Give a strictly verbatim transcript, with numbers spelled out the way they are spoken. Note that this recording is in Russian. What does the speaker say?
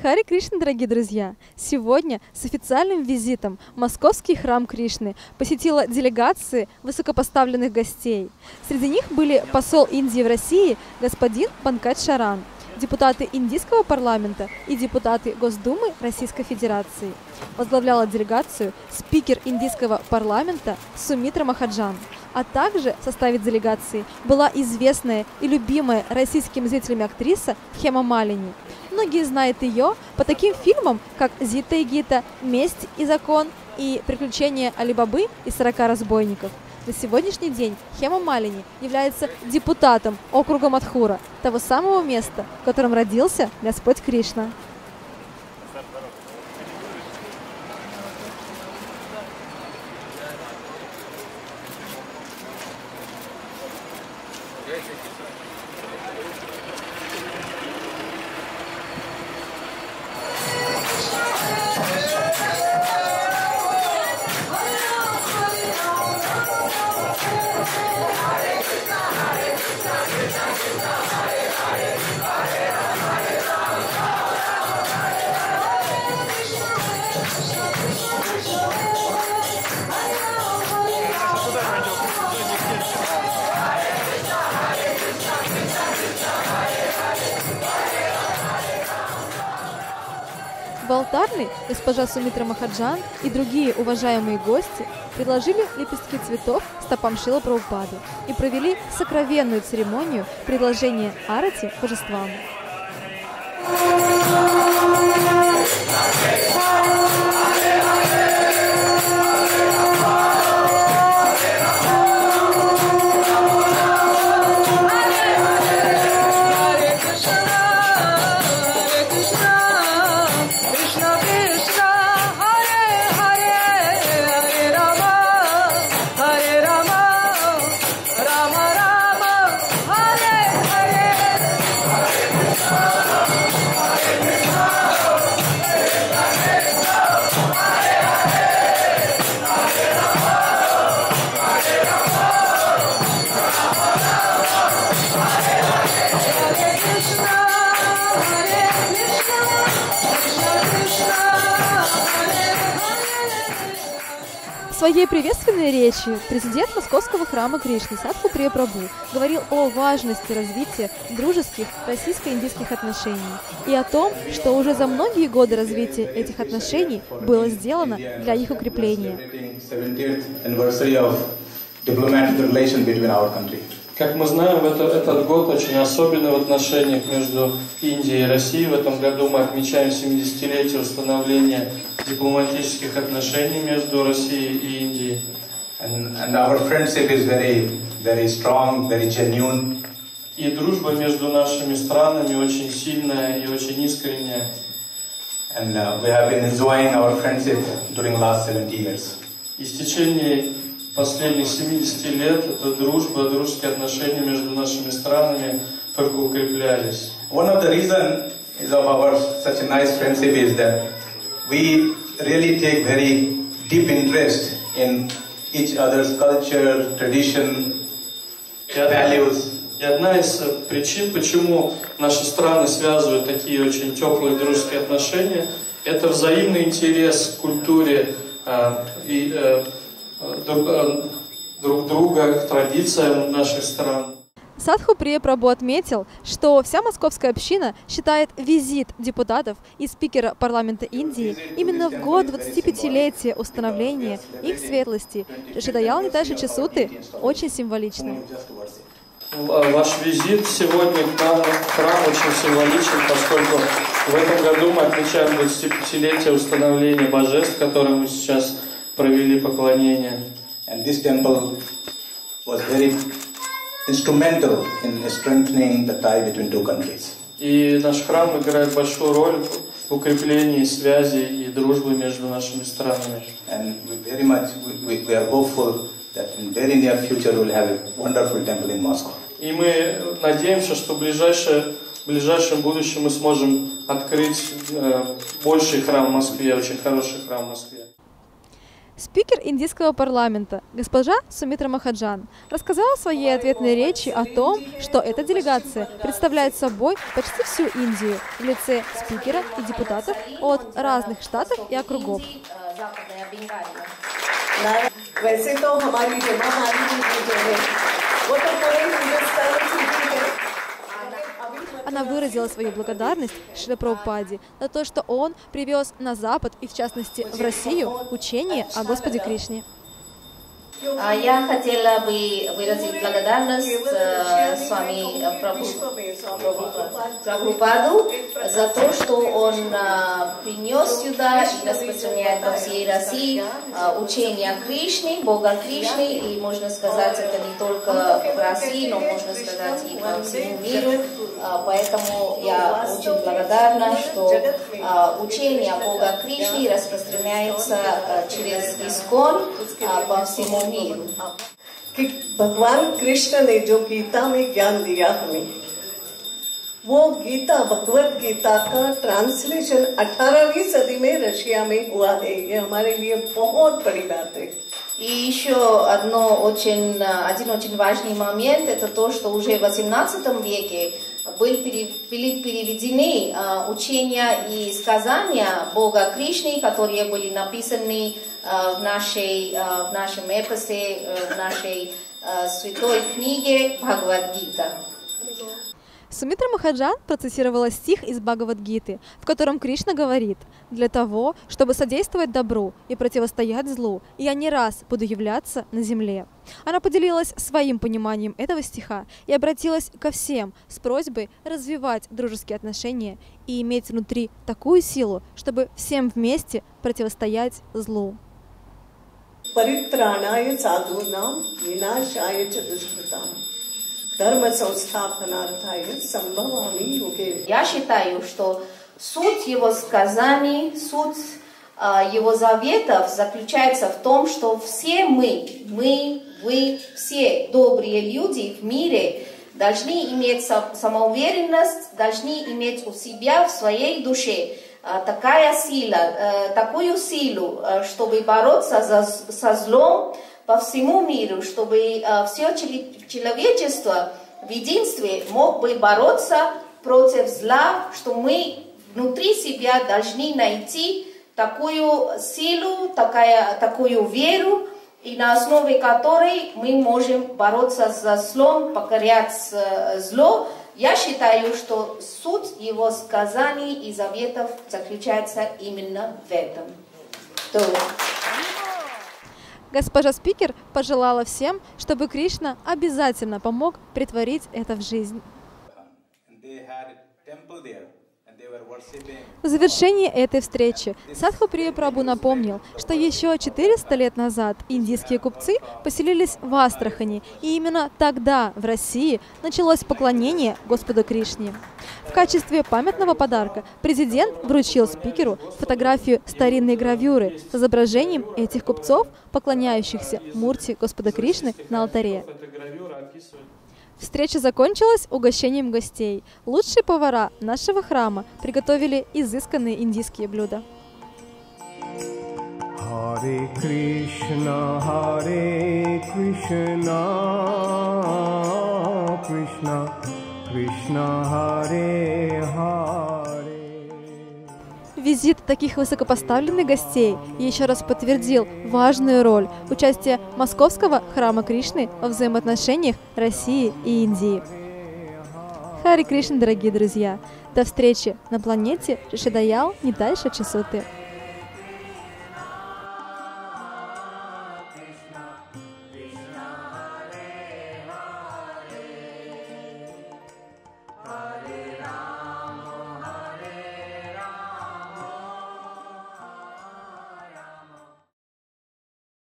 Харе Кришна, дорогие друзья! Сегодня с официальным визитом Московский храм Кришны посетила делегации высокопоставленных гостей. Среди них были посол Индии в России господин Панкадж Шаран, депутаты Индийского парламента и депутаты Госдумы Российской Федерации. Возглавляла делегацию спикер Индийского парламента Сумитра Махаджан. А также в составе делегации была известная и любимая российскими зрителями актриса Хема Малини. Многие знают ее по таким фильмам, как «Зита и Гита», «Месть и закон» и «Приключения Али-Бабы и сорока разбойников». На сегодняшний день Хема Малини является депутатом округа Мадхура, того самого места, в котором родился Господь Кришна. В алтарной госпожа Сумитра Махаджан и другие уважаемые гости предложили лепестки цветов стопам Шрилы Прабхупады и провели сокровенную церемонию предложения арати божествам. В своей приветственной речи президент Московского храма Кришны Садху Прия Прабху говорил о важности развития дружеских российско-индийских отношений и о том, что уже за многие годы развития этих отношений было сделано для их укрепления. Как мы знаем, это, этот год очень особенный в отношениях между Индией и Россией. В этом году мы отмечаем семидесятилетие установления дипломатических отношений между Россией и Индией. And, and our friendship is very, very strong, very genuine. И дружба между нашими странами очень сильная и очень искренняя. And uh, we have been enjoying our friendship during last seventy years. И в течение последних семидесяти лет эта дружба, дружеские отношения между нашими странами только укреплялись. One of the reasons of our such a nice friendship is that we really take very deep interest in each other's culture, tradition, values. И одна из причин, почему наши страны связывают такие очень теплые дружеские отношения, это взаимный интерес к культуре э, и э, друг, э, друг друга, к традициям наших стран. Садху Прия Прабху отметил, что вся московская община считает визит депутатов и спикера парламента Индии именно в год двадцатипятилетия установления их светлости Шри Даял Нитая Чесуты очень символичным. Ваш визит сегодня к нам в храм очень символичен, поскольку в этом году мы отмечаем двадцатипятилетие установления божеств, которым мы сейчас провели поклонение. And this temple was very instrumental in strengthening the tie between two countries. И наш храм играет большую роль в укреплении связи и дружбы между нашими странами. And we very much we, we are hopeful that in very near future we will have a wonderful temple in Moscow. И мы надеемся, что в ближайшее, в ближайшем будущем мы сможем открыть э, больший храм в Москве, очень хороший храм в Москве. Спикер индийского парламента госпожа Сумитра Махаджан рассказала в своей ответной речи о том, что эта делегация представляет собой почти всю Индию в лице спикера и депутатов от разных штатов и округов. Она выразила свою благодарность Шрила Прабхупаде за то, что он привез на Запад и, в частности, в Россию учение о Господе Кришне. Я хотела бы выразить благодарность э, с вами Прабхупаду за то, что он э, принес сюда и распространяет по всей России э, учение Кришны, Бога Кришны, и можно сказать, это не только в России, но можно сказать и по всему миру. Э, поэтому я очень благодарна, что э, учение Бога Кришны распространяется э, через Искон э, по всему миру. कि भगवान कृष्ण ने जो गीता में ज्ञान दिया हमें, वो गीता भगवत गीता का ट्रांसलेशन अठारहवीं सदी में रशिया में हुआ है। ये हमारे लिए बहुत बड़ी बात है। И еще одно очень, один очень важный момент, это то, что уже в восемнадцатом веке были переведены учения и сказания Бога Кришны, которые были написаны в, нашей, в нашем эпосе, в нашей святой книге Бхагавад-гита. Сумитра Махаджан процитировала стих из Бхагавад-гиты, в котором Кришна говорит: «Для того, чтобы содействовать добру и противостоять злу, я не раз буду являться на земле». Она поделилась своим пониманием этого стиха и обратилась ко всем с просьбой развивать дружеские отношения и иметь внутри такую силу, чтобы всем вместе противостоять злу. परित्राणाय साधूनां विनाशाय च दुष्कृतां धर्म संस्थापनार्थाय संभवामि युगे. Я считаю, что суть его сказаний, суть э, его заветов заключается в том, что все мы, мы, вы, все добрые люди в мире должны иметь самоуверенность, должны иметь у себя в своей душе такая сила, такую силу, чтобы бороться за, со злом по всему миру, чтобы все человечество в единстве мог бы бороться против зла, что мы внутри себя должны найти такую силу, такая, такую веру, и на основе которой мы можем бороться за злом, покорять зло. Я считаю, что суть его сказаний и заветов заключается именно в этом. То... Госпожа спикер пожелала всем, чтобы Кришна обязательно помог претворить это в жизнь. В завершении этой встречи Садху Прия Прабху напомнил, что еще четыреста лет назад индийские купцы поселились в Астрахани, и именно тогда в России началось поклонение Господу Кришне. В качестве памятного подарка президент вручил спикеру фотографию старинной гравюры с изображением этих купцов, поклоняющихся Мурти Господа Кришны на алтаре. Встреча закончилась угощением гостей. Лучшие повара нашего храма приготовили изысканные индийские блюда. Харе Кришна, Харе Кришна, Кришна, Кришна, Харе Харе. Визит таких высокопоставленных гостей еще раз подтвердил важную роль участия Московского храма Кришны во взаимоотношениях России и Индии. Харе Кришна, дорогие друзья! До встречи на планете Шишидаял Нитай Шачисуты.